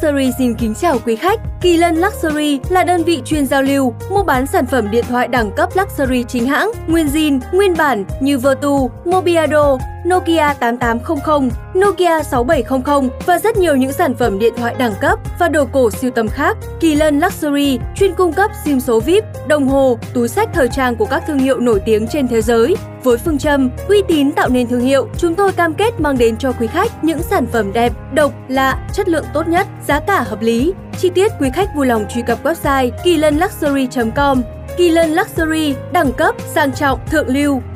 Luxury xin kính chào quý khách. Kỳ Lân Luxury là đơn vị chuyên giao lưu, mua bán sản phẩm điện thoại đẳng cấp Luxury chính hãng, nguyên zin, nguyên bản như Vertu, Mobiado, Nokia 8800, Nokia 6700 và rất nhiều những sản phẩm điện thoại đẳng cấp và đồ cổ sưu tầm khác. Kỳ Lân Luxury chuyên cung cấp SIM số VIP, đồng hồ, túi xách thời trang của các thương hiệu nổi tiếng trên thế giới. Với phương châm uy tín tạo nên thương hiệu, chúng tôi cam kết mang đến cho quý khách những sản phẩm đẹp, độc, lạ, chất lượng tốt nhất, giá cả hợp lý. Chi tiết quý khách vui lòng truy cập website kilânluxury.com. Kỳ Lân Luxury, đẳng cấp, sang trọng, thượng lưu.